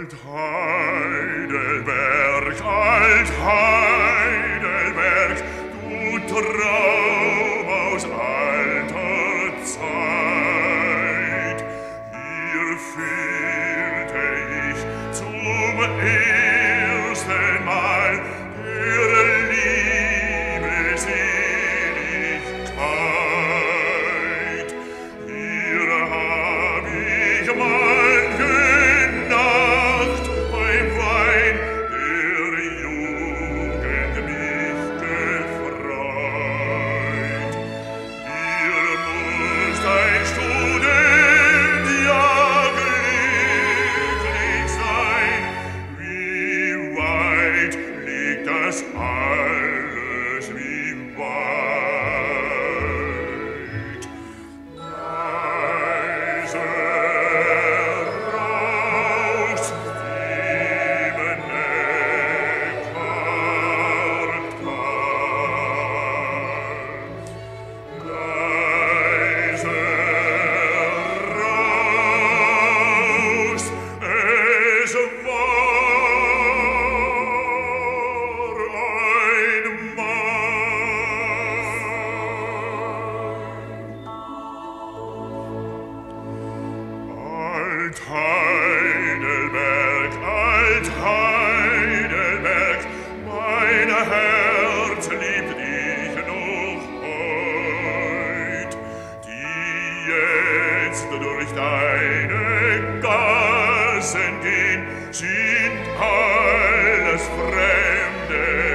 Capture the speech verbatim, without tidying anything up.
Alt-Heidelberg, Alt-Heidelberg, du Traum aus alter Zeit. Hier fühlte ich zum ersten Mal der Liebe Seligkeit. Hier hab ich manche Nacht beim Wein der Jugend mich gefreut. Hier muss ein Student ja glücklich sein. Wie weit liegt das alles, wie weit? Leise raus im Neckartal. Leise raus, es war einmal. Alt-Heidelberg, Alt-Heidelberg, mein Herz liebt dich noch heut, die jetzt durch deine Gassen gehen, sind alles Fremde